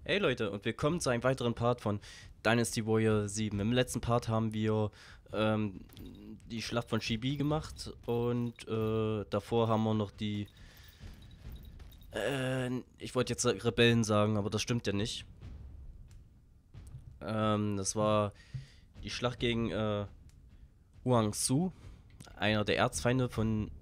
Hey Leute und willkommen zu einem weiteren Part von Dynasty Warrior 7. Im letzten Part haben wir die Schlacht von Chibi gemacht und davor haben wir noch die, ich wollte jetzt Rebellen sagen, aber das stimmt ja nicht. Das war die Schlacht gegen Huang Su, einer der Erzfeinde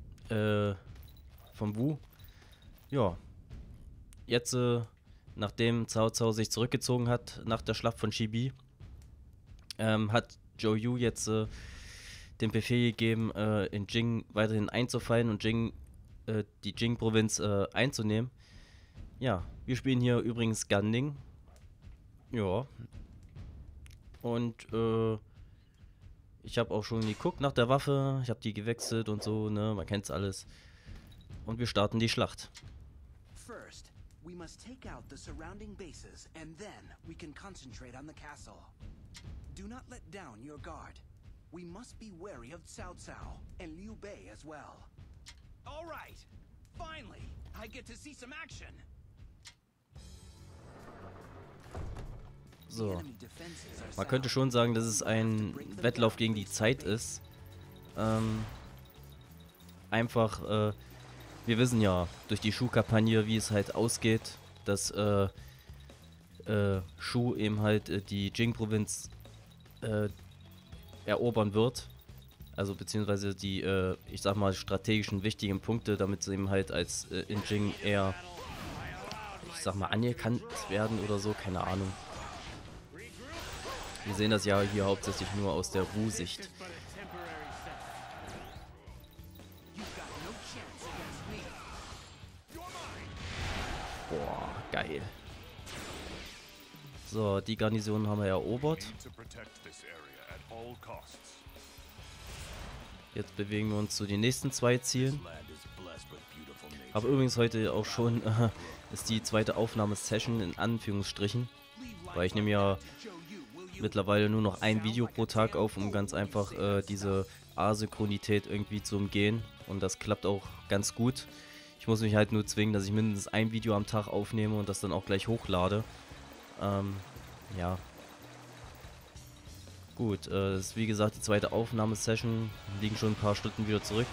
von Wu. Ja, jetzt nachdem Cao Cao sich zurückgezogen hat nach der Schlacht von Chibi, hat Zhou Yu jetzt den Befehl gegeben, in Jing weiterhin einzufallen und die Jing-Provinz einzunehmen. Ja, wir spielen hier übrigens Gan. Ja. Und ich habe auch schon geguckt nach der Waffe, ich habe die gewechselt und so, ne, man kennt's alles. Und wir starten die Schlacht. First, we must take out the surrounding bases, and then we can concentrate on the castle. Do not let down your guard. We must be wary of Cao Cao and Liu Bei as well. All right. Finally, I get to see some action. So, man könnte schon sagen, dass es ein Wettlauf gegen die Zeit ist. Einfach, wir wissen ja durch die Shu-Kampagne, wie es halt ausgeht, dass Shu eben halt die Jing-Provinz erobern wird. Also beziehungsweise die, ich sag mal, strategischen wichtigen Punkte, damit sie eben halt als in Jing eher, ich sag mal, anerkannt werden oder so, keine Ahnung. Wir sehen das ja hier hauptsächlich nur aus der Wu-Sicht. Boah, geil. So, die Garnison haben wir erobert. Jetzt bewegen wir uns zu den nächsten zwei Zielen. Habe übrigens heute auch schon, ist die zweite Aufnahmesession in Anführungsstrichen. Weil ich nehme ja mittlerweile nur noch ein Video pro Tag auf, um ganz einfach diese Asynchronität irgendwie zu umgehen. Und das klappt auch ganz gut. Ich muss mich halt nur zwingen, dass ich mindestens ein Video am Tag aufnehme und das dann auch gleich hochlade. Ja. Gut, das ist wie gesagt die zweite Aufnahmesession. Liegen schon ein paar Stunden wieder zurück.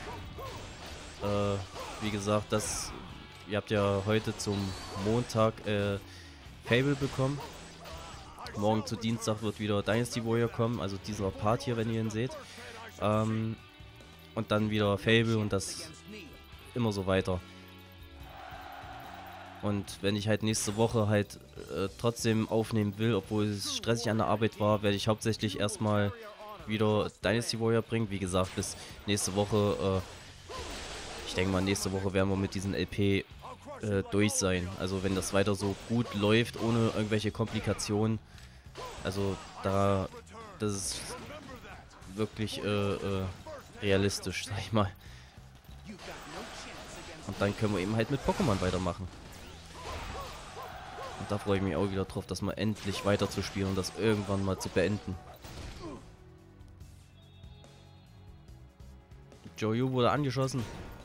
Wie gesagt, ihr habt ja heute zum Montag Fable bekommen. Morgen zu Dienstag wird wieder Dynasty Warrior kommen, also dieser Part hier, wenn ihr ihn seht. Und dann wieder Fable und das immer so weiter. Und wenn ich halt nächste Woche halt trotzdem aufnehmen will, obwohl es stressig an der Arbeit war, werde ich hauptsächlich erstmal wieder Dynasty Warrior bringen. Wie gesagt, bis nächste Woche, ich denke mal nächste Woche werden wir mit diesen LP durch sein. Also wenn das weiter so gut läuft, ohne irgendwelche Komplikationen. Also das ist wirklich realistisch, sag ich mal. Und dann können wir eben halt mit Pokémon weitermachen. Und da freue ich mich auch wieder drauf, das mal endlich weiter zu spielen und das irgendwann mal zu beenden. Zhou Yu wurde angeschossen.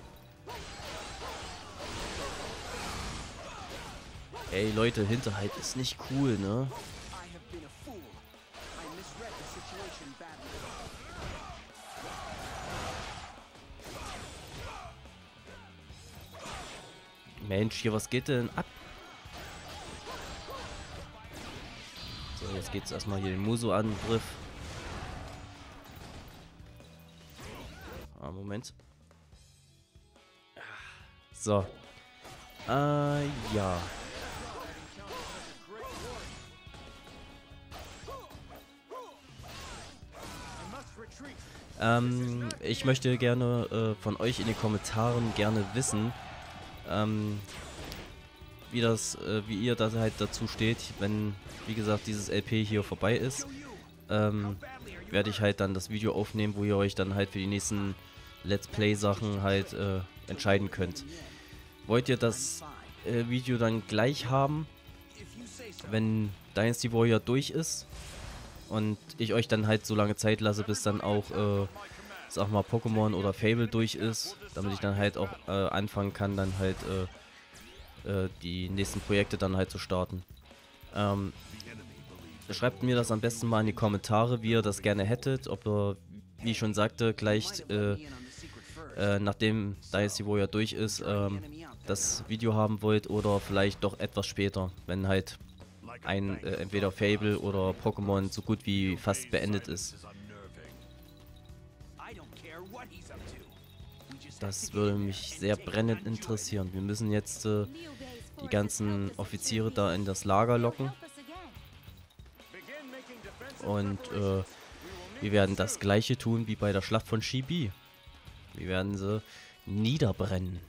Ey Leute, Hinterhalt ist nicht cool, ne? Mensch, hier, was geht denn ab? So, jetzt geht's erstmal hier den Muso-Angriff. Moment. So. Ja. Ich möchte gerne von euch in den Kommentaren gerne wissen, wie ihr da halt dazu steht, wenn, wie gesagt, dieses LP hier vorbei ist, werde ich halt dann das Video aufnehmen, wo ihr euch dann halt für die nächsten Let's Play Sachen halt entscheiden könnt. Wollt ihr das Video dann gleich haben, wenn Dynasty Warrior durch ist und ich euch dann halt so lange Zeit lasse, bis dann auch sag mal Pokémon oder Fable durch ist, damit ich dann halt auch anfangen kann, dann halt die nächsten Projekte dann halt zu starten. Schreibt mir das am besten mal in die Kommentare, wie ihr das gerne hättet. Ob ihr, wie ich schon sagte, gleich nachdem Dynasty Warrior durch ist, das Video haben wollt oder vielleicht doch etwas später, wenn halt ein entweder Fable oder Pokémon so gut wie fast beendet ist. Das würde mich sehr brennend interessieren. Wir müssen jetzt die ganzen Offiziere da in das Lager locken. Und wir werden das gleiche tun wie bei der Schlacht von Chibi. Wir werden sie niederbrennen.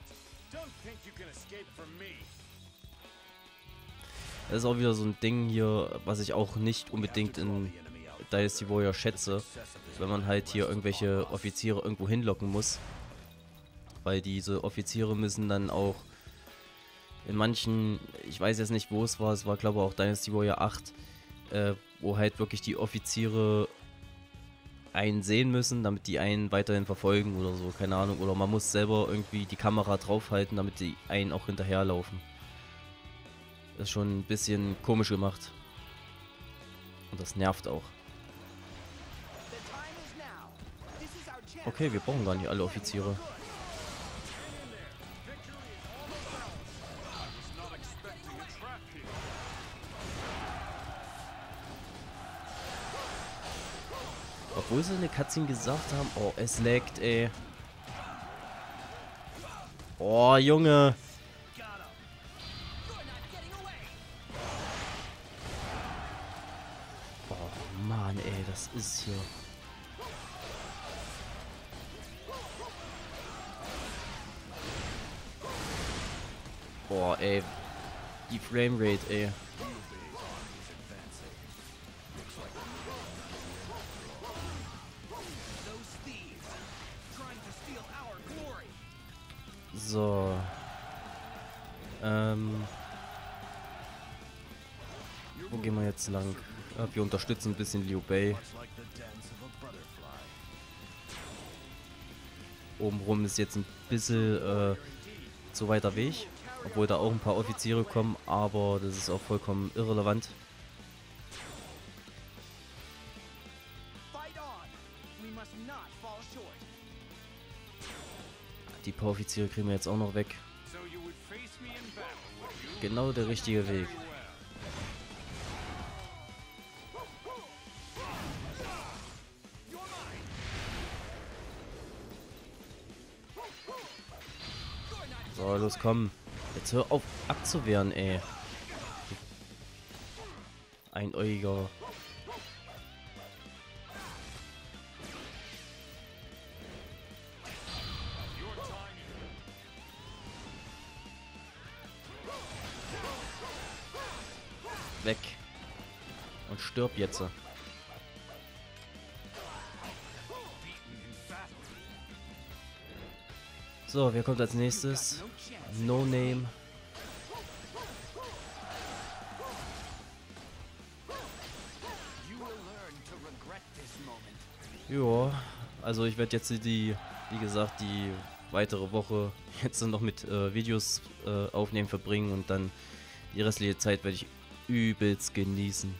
Das ist auch wieder so ein Ding hier, was ich auch nicht unbedingt in Dynasty Warrior schätze, wenn man halt hier irgendwelche Offiziere irgendwo hinlocken muss. Weil diese Offiziere müssen dann auch in manchen, ich weiß jetzt nicht wo es war glaube ich auch Dynasty Warrior 8, wo halt wirklich die Offiziere einen sehen müssen, damit die einen weiterhin verfolgen oder so, keine Ahnung. Oder man muss selber irgendwie die Kamera draufhalten, damit die einen auch hinterherlaufen. Das ist schon ein bisschen komisch gemacht. Und das nervt auch. Okay, wir brauchen gar nicht alle Offiziere. Obwohl sie eine Cutscene gesagt haben, oh, es laggt, ey. Oh, Junge. Oh, Mann, ey, das ist hier... Boah, ey. Die Framerate, ey. So. Wo gehen wir jetzt lang? Wir unterstützen ein bisschen Liu Bei. Obenrum ist jetzt ein bisschen zu weiter Weg. Obwohl da auch ein paar Offiziere kommen, aber das ist auch vollkommen irrelevant. Die paar Offiziere kriegen wir jetzt auch noch weg. Genau der richtige Weg. So, los, komm. Jetzt hör auf abzuwehren, ey. Einäugiger. Weg. Und stirb jetzt. So, wer kommt als nächstes? No Name. Ja, also ich werde jetzt wie gesagt, die weitere Woche jetzt noch mit Videos aufnehmen verbringen und dann die restliche Zeit werde ich übelst genießen.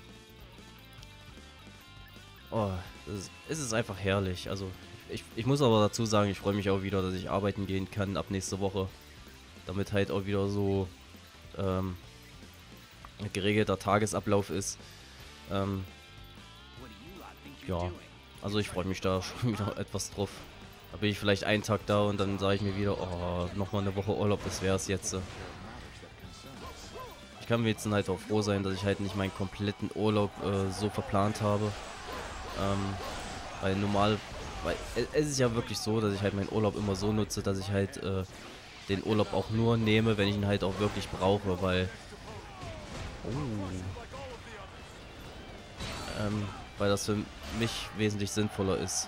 Oh, es ist einfach herrlich. Also ich muss aber dazu sagen, ich freue mich auch wieder, dass ich arbeiten gehen kann ab nächste Woche. Damit halt auch wieder so ein geregelter Tagesablauf ist. Ja, also ich freue mich da schon wieder etwas drauf. Da bin ich vielleicht einen Tag da und dann sage ich mir wieder, oh, nochmal eine Woche Urlaub, das wäre es jetzt. Ich kann mir jetzt dann halt auch froh sein, dass ich halt nicht meinen kompletten Urlaub so verplant habe. Weil es ist ja wirklich so, dass ich halt meinen Urlaub immer so nutze, dass ich halt den Urlaub auch nur nehme, wenn ich ihn halt auch wirklich brauche, weil weil das für mich wesentlich sinnvoller ist.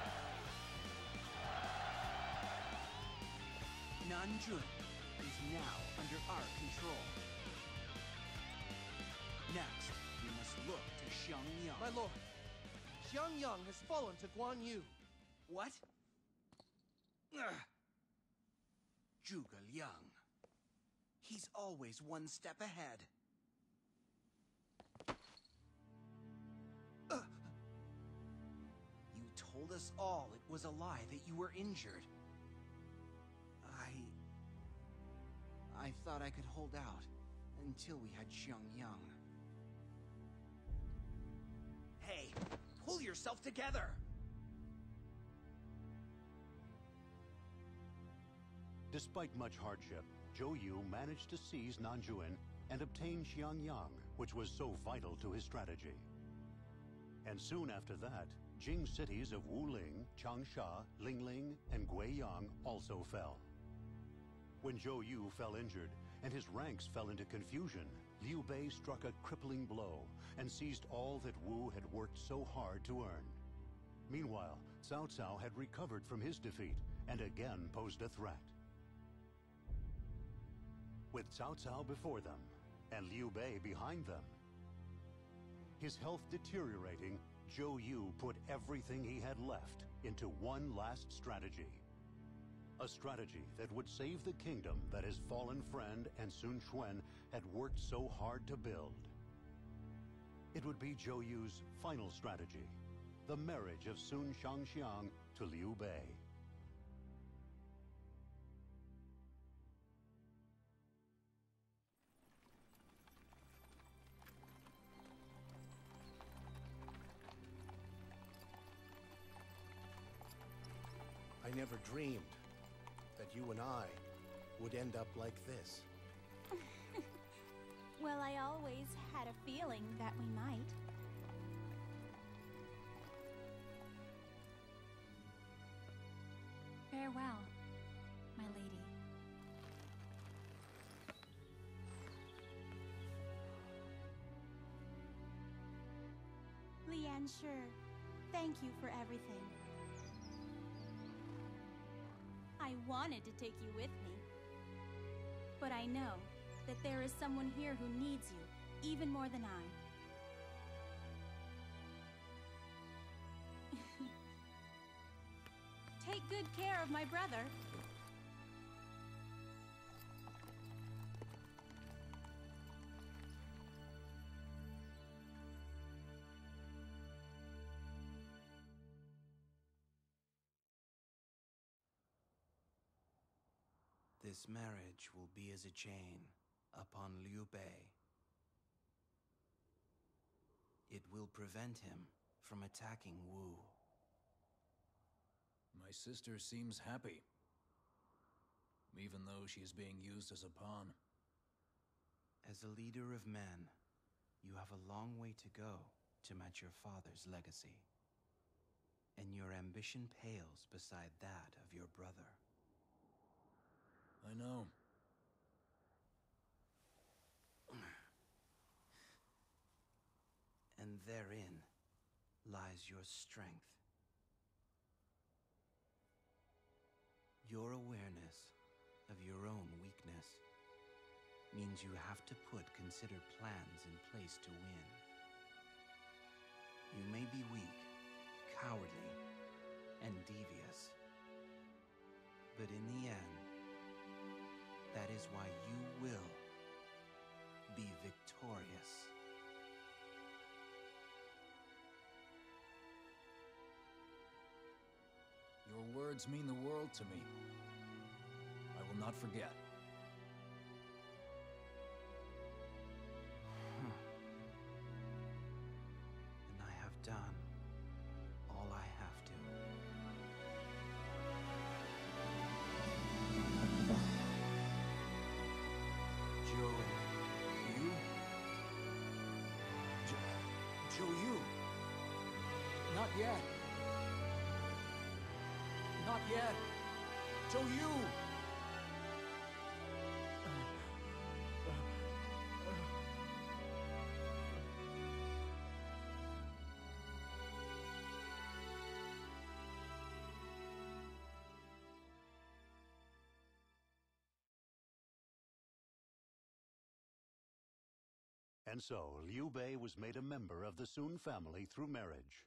Nanjun is now under our control. Next, we must look to Xiangyang. My lord, Xiangyang has fallen to Guan Yu. What? Zhuge Liang. He's always one step ahead. told us all it was a lie, that you were injured. I thought I could hold out until we had Xiangyang. Hey, pull yourself together! Despite much hardship, Zhou Yu managed to seize Nanjun and obtain Xiangyang, which was so vital to his strategy. And soon after that, Jing cities of Wuling, Changsha, Lingling, and Guiyang also fell. When Zhou Yu fell injured and his ranks fell into confusion, Liu Bei struck a crippling blow and seized all that Wu had worked so hard to earn. Meanwhile, Cao Cao had recovered from his defeat and again posed a threat. With Cao Cao before them and Liu Bei behind them, his health deteriorating, Zhou Yu put everything he had left into one last strategy. A strategy that would save the kingdom that his fallen friend and Sun Quan had worked so hard to build. It would be Zhou Yu's final strategy, the marriage of Sun Shangxiang to Liu Bei. I never dreamed that you and I would end up like this. Well, I always had a feeling that we might. Farewell, my lady. Lian Shi, thank you for everything. I wanted to take you with me. But I know that there is someone here who needs you, even more than I. Take good care of my brother. This marriage will be as a chain upon Liu Bei. It will prevent him from attacking Wu. My sister seems happy, even though she is being used as a pawn. As a leader of men, you have a long way to go to match your father's legacy. And your ambition pales beside that of your brother. I know. And therein lies your strength. Your awareness of your own weakness means you have to put considered plans in place to win. You may be weak, cowardly, and devious. But in the end, that is why you will be victorious. Your words mean the world to me. I will not forget. And I have done all I have to. Zhou Yu? Zhou Yu? Not yet. Not yet. Zhou Yu! And so, Liu Bei was made a member of the Sun family through marriage.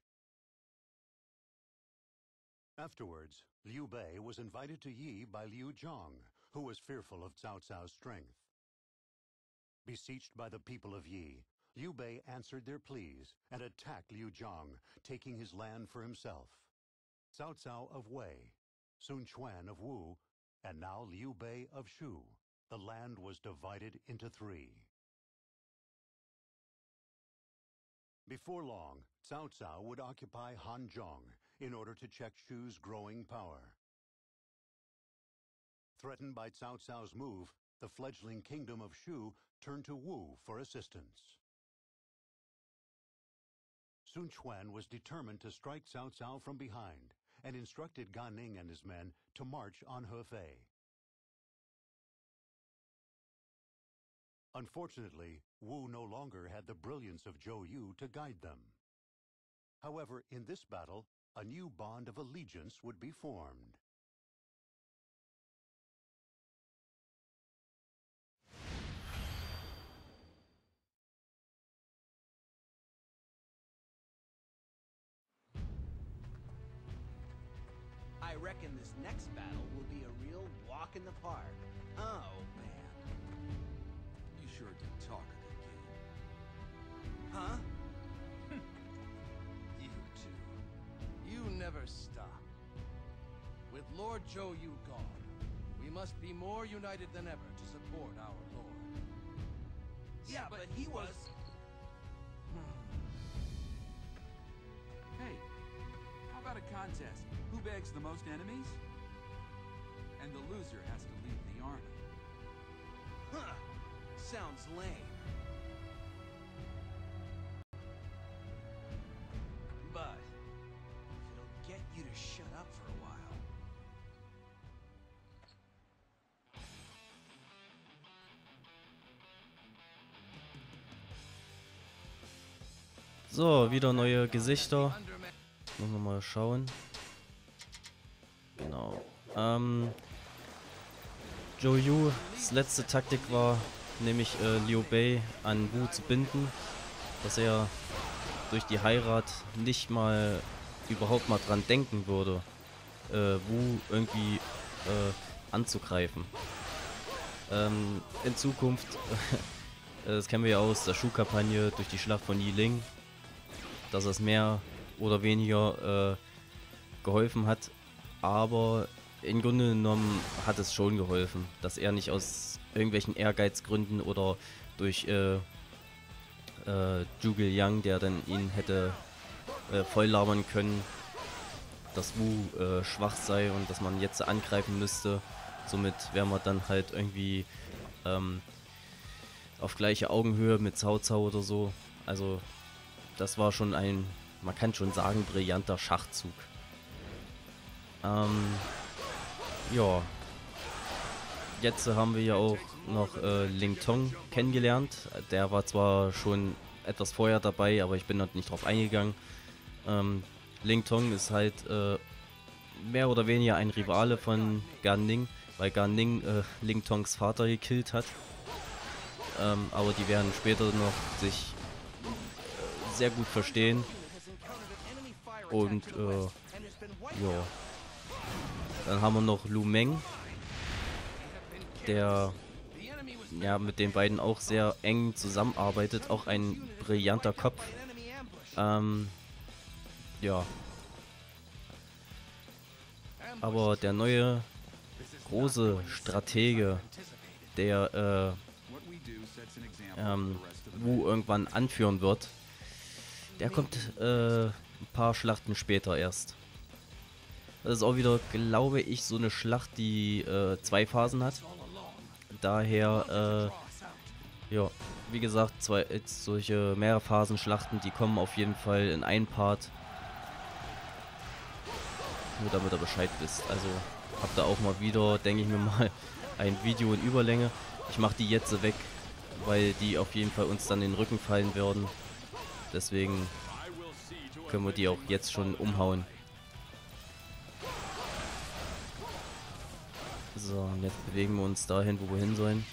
Afterwards, Liu Bei was invited to Yi by Liu Zhang, who was fearful of Cao Cao's strength. Beseeched by the people of Yi, Liu Bei answered their pleas and attacked Liu Zhang, taking his land for himself. Cao Cao of Wei, Sun Quan of Wu, and now Liu Bei of Shu. The land was divided into 3. Before long, Cao Cao would occupy Hanzhong in order to check Shu's growing power. Threatened by Cao Cao's move, the fledgling kingdom of Shu turned to Wu for assistance. Sun Quan was determined to strike Cao Cao from behind and instructed Gan Ning and his men to march on Hefei. Unfortunately, Wu no longer had the brilliance of Zhou Yu to guide them. However, in this battle, a new bond of allegiance would be formed. I reckon this next battle will be a real walk in the park. Oh, man. You sure did talk a good game. Huh? You two. You never stop. With Lord Zhou Yu gone, we must be more united than ever to support our lord. Yeah, but he was... Hey, how about a contest? Who bags the most enemies? And the loser has to leave the army. Huh. Sounds lame. But it'll get you to shut up for a while. So, wieder neue Gesichter. Muss man mal schauen. Genau. Zhou Yu's letzte Taktik war, nämlich Liu Bei an Wu zu binden, dass er durch die Heirat nicht mal überhaupt mal dran denken würde, Wu irgendwie anzugreifen. In Zukunft, das kennen wir ja aus der Shu-Kampagne durch die Schlacht von Yiling, dass es mehr oder weniger geholfen hat, aber im Grunde genommen hat es schon geholfen, dass er nicht aus irgendwelchen Ehrgeizgründen oder durch Zhuge Liang, der dann ihn hätte voll labern können, dass Wu schwach sei und dass man jetzt angreifen müsste. Somit wären wir dann halt irgendwie auf gleicher Augenhöhe mit Cao Cao oder so. Also das war schon ein, man kann schon sagen, brillanter Schachzug. Ja. Jetzt haben wir ja auch noch Ling Tong kennengelernt. Der war zwar schon etwas vorher dabei, aber ich bin dort nicht drauf eingegangen. Ling Tong ist halt mehr oder weniger ein Rivale von Gan Ning, weil Gan Ning Ling Tongs Vater gekillt hat. Aber die werden später noch sich sehr gut verstehen. Und ja. Dann haben wir noch Lu Meng, der ja mit den beiden auch sehr eng zusammenarbeitet, auch ein brillanter Kopf. Ja. Aber der neue große Stratege, der Wu irgendwann anführen wird, der kommt ein paar Schlachten später erst. Das ist auch wieder, glaube ich, so eine Schlacht, die 2 Phasen hat. Daher, ja, wie gesagt, solche Mehrphasen-Schlachten, die kommen auf jeden Fall in einen Part. Nur damit ihr Bescheid wisst. Also habt ihr auch mal wieder, denke ich mir mal, ein Video in Überlänge. Ich mache die jetzt weg, weil die auf jeden Fall uns dann in den Rücken fallen werden. Deswegen können wir die auch jetzt schon umhauen. So, und jetzt bewegen wir uns dahin, wo wir hin sollen.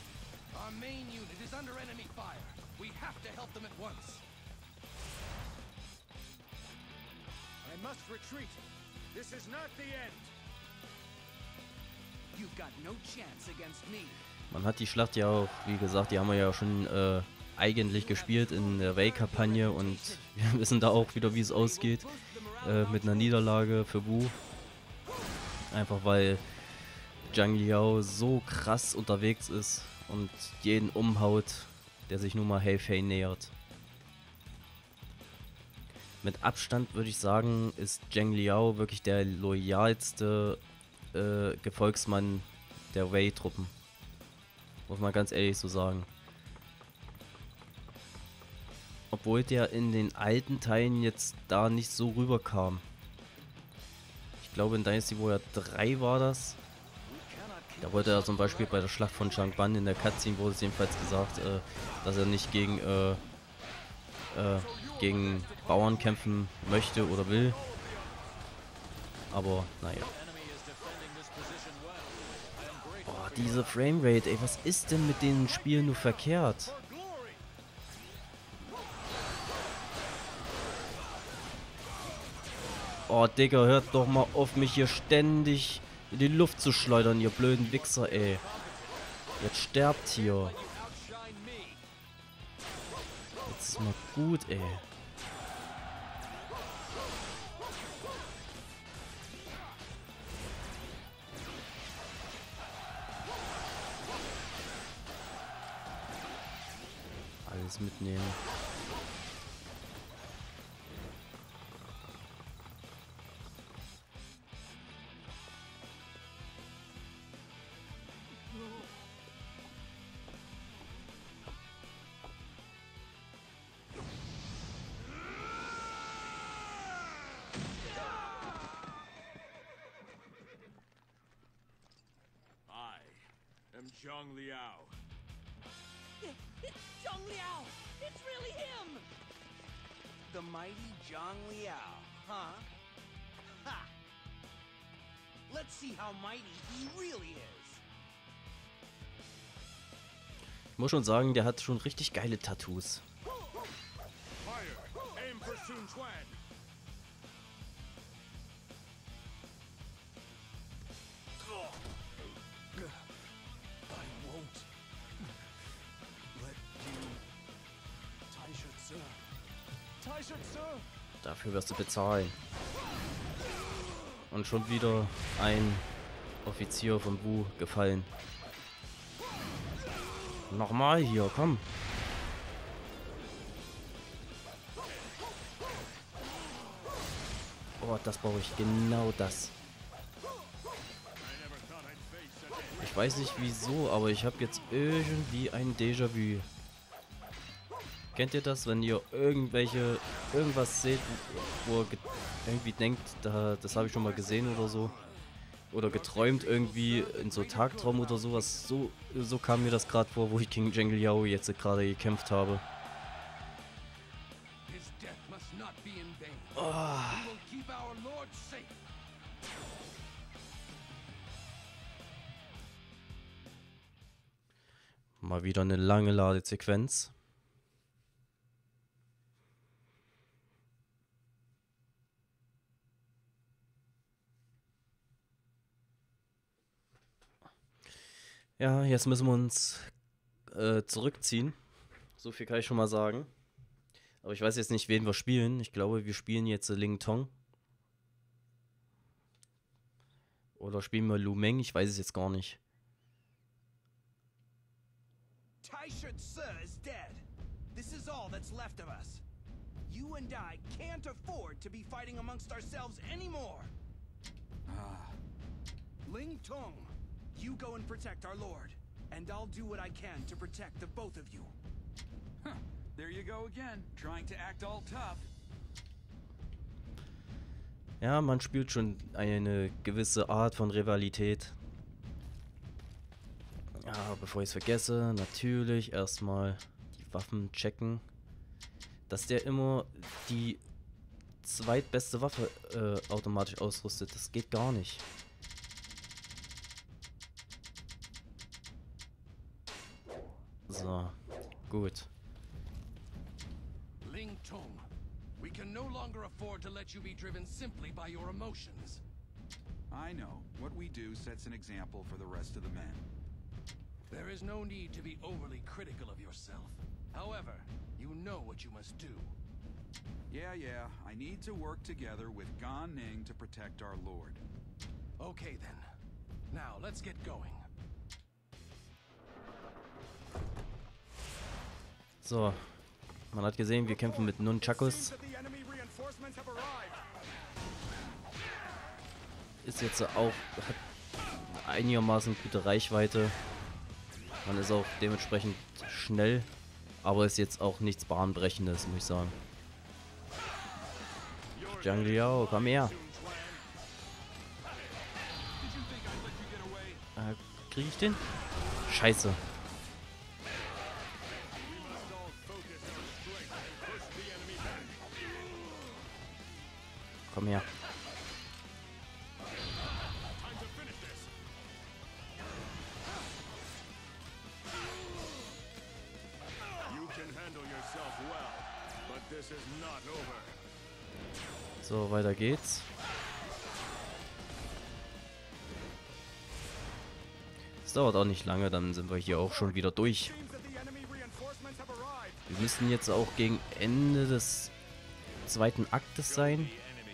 Man hat die Schlacht ja auch, wie gesagt, die haben wir ja schon eigentlich gespielt in der Wei-Kampagne und wir wissen da auch wieder, wie es ausgeht. mit einer Niederlage für Wu. Einfach weil Zhang Liao so krass unterwegs ist und jeden umhaut, der sich nun mal Hei Fei nähert. Mit Abstand würde ich sagen, ist Zhang Liao wirklich der loyalste Gefolgsmann der Wei-Truppen. Muss man ganz ehrlich so sagen. Obwohl der in den alten Teilen jetzt da nicht so rüberkam. Ich glaube in Dynasty Warrior 3 war das. Da wollte er zum Beispiel bei der Schlacht von Changban in der Cutscene wurde es jedenfalls gesagt, dass er nicht gegen Bauern kämpfen möchte oder will. Aber naja. Boah, diese Framerate, ey, was ist denn mit den Spielen nur verkehrt? Oh, Digga, hört doch mal auf, mich hier ständig in die Luft zu schleudern, ihr blöden Wichser, ey. Jetzt sterbt hier. Jetzt ist mal gut, ey. Alles mitnehmen. Zhang Liao. It's Zhang Liao! It's really him! The mighty Zhang Liao, huh? Ha! Let's see how mighty he really is. Ich muss schon sagen, der hat schon richtig geile Tattoos. Fire! Aim for Sun Quan! Dafür wirst du bezahlen. Und schon wieder ein Offizier von Wu gefallen. Nochmal hier, komm. Oh, das brauche ich. Genau das. Ich weiß nicht wieso, aber ich habe jetzt irgendwie ein Déjà-vu. Kennt ihr das, wenn ihr irgendwas seht, wo ihr irgendwie denkt, das habe ich schon mal gesehen oder so? Oder geträumt irgendwie in so Tagtraum oder sowas. So kam mir das gerade vor, wo ich gegen Zhang Liao jetzt gerade gekämpft habe. Oh. Mal wieder eine lange Ladesequenz. Ja, jetzt müssen wir uns zurückziehen. So viel kann ich schon mal sagen. Aber ich weiß jetzt nicht, wen wir spielen. Ich glaube, wir spielen jetzt Ling Tong. Oder spielen wir Lu Meng? Ich weiß es jetzt gar nicht. Taisha Tse is dead. This is all that's left of us. You and I can't afford to be fighting amongst ourselves anymore. Ling Tong, you go and protect our lord, and I'll do what I can to protect the both of you. Huh. There you go again, trying to act all tough. Ja, man spürt schon eine gewisse Art von Rivalität. Ja, bevor ich es vergesse, natürlich erstmal die Waffen checken. Dass der immer die zweitbeste Waffe automatisch ausrüstet, das geht gar nicht. So, gut. Ling Tong, we can no longer afford to let you be driven simply by your emotions. I know. What we do sets an example for the rest of the men. There is no need to be overly critical of yourself. However, you know what you must do. Yeah, I need to work together with Gan Ning to protect our lord. Okay then. Now let's get going. So, man hat gesehen, wir kämpfen mit Nunchakus. Ist jetzt auch, hat einigermaßen gute Reichweite. Man ist auch dementsprechend schnell, aber ist jetzt auch nichts Bahnbrechendes, muss ich sagen. Zhang Liao, komm her. Krieg ich den? Scheiße. Komm her. So, weiter geht's. Es dauert auch nicht lange, dann sind wir hier auch schon wieder durch. Wir müssten jetzt auch gegen Ende des zweiten Aktes sein.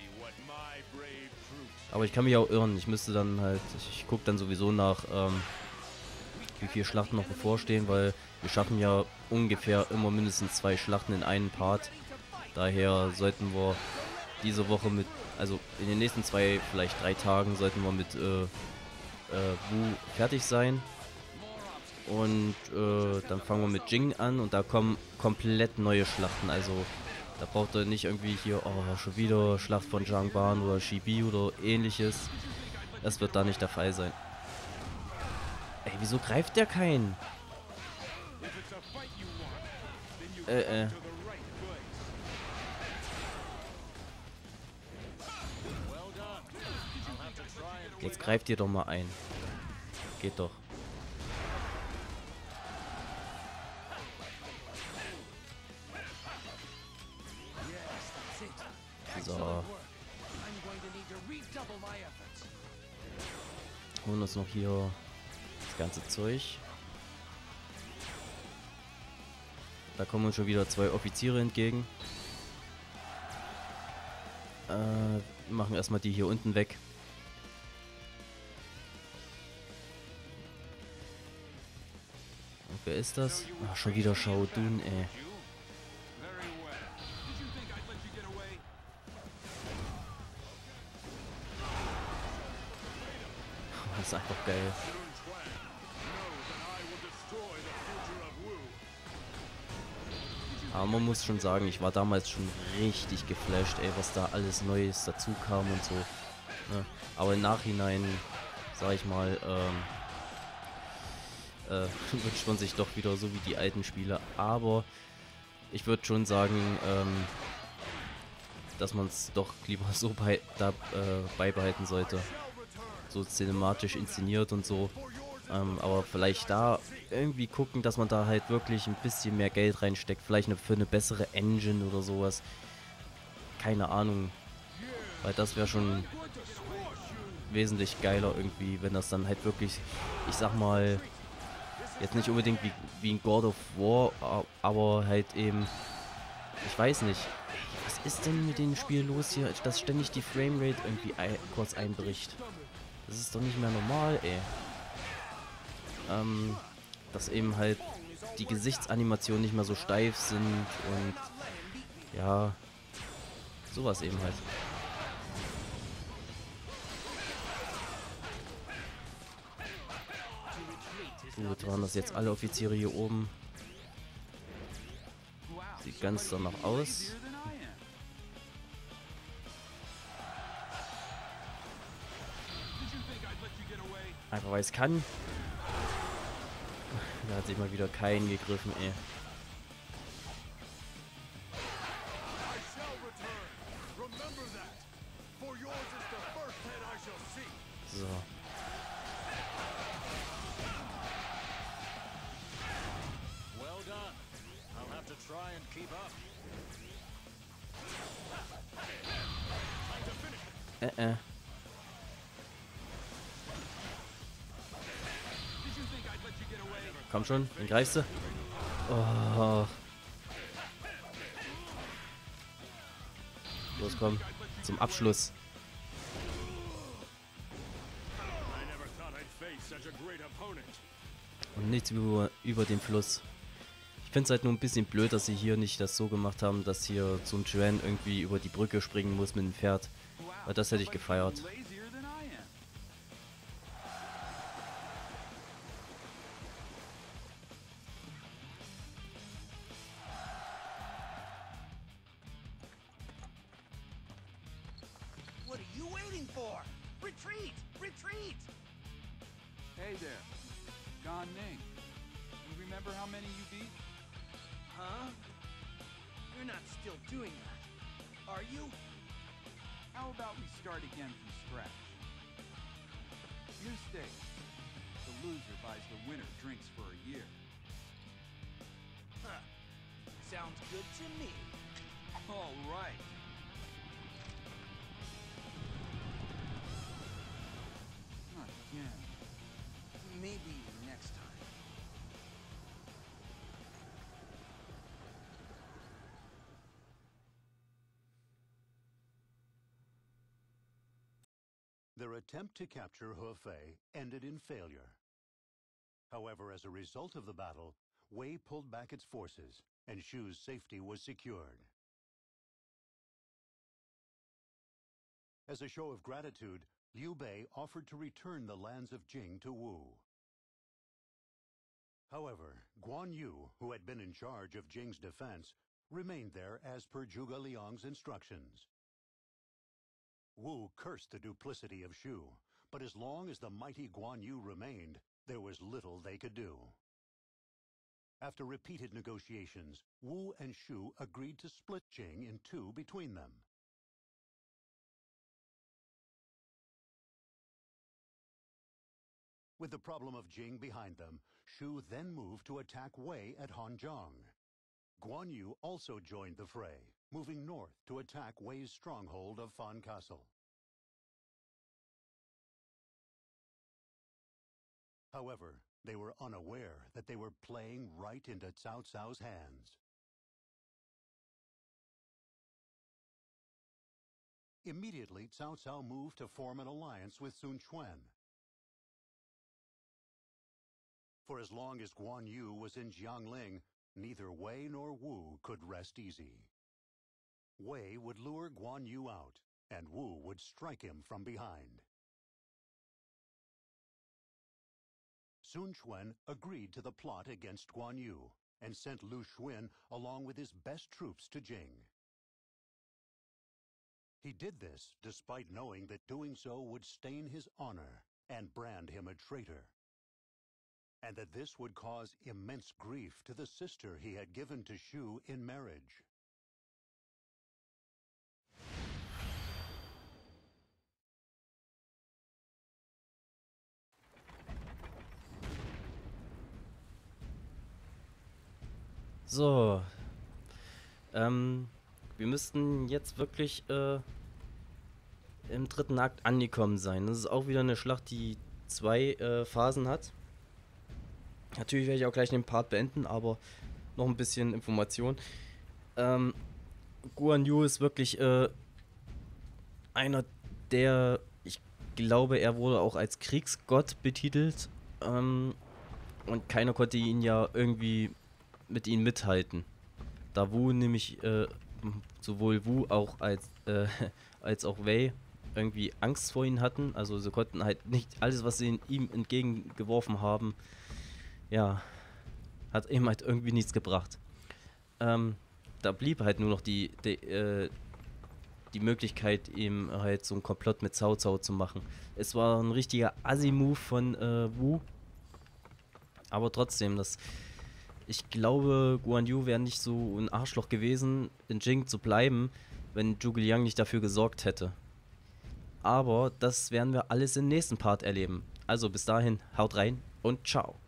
Aber ich kann mich auch irren. Ich müsste dann halt, ich gucke dann sowieso nach, wie viele Schlachten noch bevorstehen, weil wir schaffen ja ungefähr immer mindestens 2 Schlachten in einem Part. Daher sollten wir diese Woche mit, also in den nächsten 2, vielleicht 3 Tagen sollten wir mit Wu fertig sein. Und dann fangen wir mit Jing an und da kommen komplett neue Schlachten. Also da braucht ihr nicht irgendwie hier, oh, schon wieder Schlacht von Zhangban oder Shibi oder ähnliches. Das wird da nicht der Fall sein. Ey, wieso greift der keinen? Jetzt greift ihr doch mal ein. Geht doch. So. Holen uns noch hier das ganze Zeug. Da kommen uns schon wieder 2 Offiziere entgegen. Machen erstmal die hier unten weg. Und wer ist das? Ach, schon wieder Shao Dun, ey. Das ist einfach geil. Aber man muss schon sagen, ich war damals schon richtig geflasht, ey, was da alles Neues dazu kam und so. Ne? Aber im Nachhinein, sag ich mal, wünscht man sich doch wieder so wie die alten Spiele. Aber ich würde schon sagen, dass man es doch lieber so beibehalten sollte. So cinematisch inszeniert und so. Aber vielleicht da irgendwie gucken, dass man da halt wirklich ein bisschen mehr Geld reinsteckt. Vielleicht für eine bessere Engine oder sowas. Keine Ahnung. Weil das wäre schon wesentlich geiler irgendwie, wenn das dann halt wirklich, ich sag mal, jetzt nicht unbedingt wie ein God of War, aber halt eben, ich weiß nicht. Was ist denn mit dem Spiel los hier, dass ständig die Framerate irgendwie kurz einbricht? Das ist doch nicht mehr normal, ey. Dass eben halt die Gesichtsanimationen nicht mehr so steif sind und ja, sowas eben halt. Gut, waren das jetzt alle Offiziere hier oben? Sieht ganz danach aus. Einfach weil es kann. Da hat sich mal wieder keinen gegriffen, ey. So. Komm schon, den greifst du. Oh. Los, komm. Zum Abschluss. Und nichts über den Fluss. Ich finde es halt nur ein bisschen blöd, dass sie hier nicht das so gemacht haben, dass hier Sun Quan irgendwie über die Brücke springen muss mit dem Pferd. Weil das hätte ich gefeiert. What are you waiting for? Retreat! Retreat! Hey there, Gan Ning. You remember how many you beat? Huh? You're not still doing that, are you? How about we start again from scratch? New stage. The loser buys the winner drinks for a year. Huh. Sounds good to me. All right. Not again. Maybe next time. Their attempt to capture Hefei ended in failure. However, as a result of the battle, Wei pulled back its forces, and Shu's safety was secured. As a show of gratitude, Liu Bei offered to return the lands of Jing to Wu. However, Guan Yu, who had been in charge of Jing's defense, remained there as per Zhuge Liang's instructions. Wu cursed the duplicity of Shu, but as long as the mighty Guan Yu remained, there was little they could do. After repeated negotiations, Wu and Shu agreed to split Jing in two between them. With the problem of Jing behind them, Shu then moved to attack Wei at Hanzhong. Guan Yu also joined the fray, moving north to attack Wei's stronghold of Fan Castle. However, they were unaware that they were playing right into Cao Cao's hands. Immediately, Cao Cao moved to form an alliance with Sun Quan. For as long as Guan Yu was in Jiangling, neither Wei nor Wu could rest easy. Wei would lure Guan Yu out, and Wu would strike him from behind. Sun Quan agreed to the plot against Guan Yu, and sent Lu Xun along with his best troops to Jing. He did this despite knowing that doing so would stain his honor and brand him a traitor, and that this would cause immense grief to the sister he had given to Shu in marriage. So. Wir müssten jetzt wirklich im dritten Akt angekommen sein. Das ist auch wieder eine Schlacht, die zwei Phasen hat. Natürlich werde ich auch gleich den Part beenden, aber noch ein bisschen Information. Guan Yu ist wirklich einer der, ich glaube, er wurde auch als Kriegsgott betitelt. Und keiner konnte ihn ja irgendwie mit ihm mithalten. Da Wu nämlich sowohl Wu auch als auch Wei irgendwie Angst vor ihm hatten. Also sie konnten halt nicht alles, was sie ihm entgegengeworfen haben, ja, hat ihm halt irgendwie nichts gebracht. Da blieb halt nur noch die Möglichkeit, ihm halt so einen Komplott mit Cao Cao zu machen. Es war ein richtiger Assi-Move von Wu. Aber trotzdem, ich glaube, Guan Yu wäre nicht so ein Arschloch gewesen, in Jing zu bleiben, wenn Zhuge Liang nicht dafür gesorgt hätte. Aber das werden wir alles im nächsten Part erleben. Also bis dahin, haut rein und ciao.